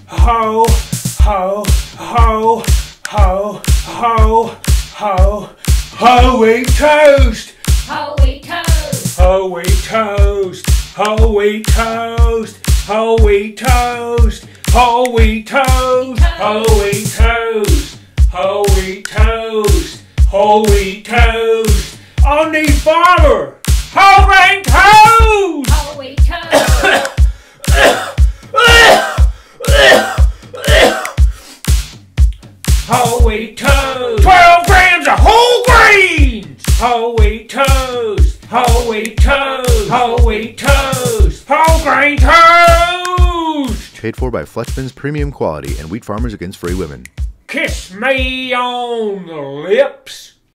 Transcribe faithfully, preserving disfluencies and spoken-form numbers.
ho, ho, ho, ho, ho, ho, whole wheat toast. Whole wheat toast. Whole wheat toast. Whole wheat toast. Whole wheat toast. Whole wheat toast. Whole wheat toast. Whole wheat toast. Whole wheat toast. On the farmer. Whole grain toast. Whole wheat toast. Whole wheat toast. Twelve grams of whole grains. Whole wheat toast. Whole wheat toast. Whole wheat toast. Whole grain toast. Paid for by Fleichmann's Premium Quality and Wheat Farmers Against Free Women. Kiss me on the lips.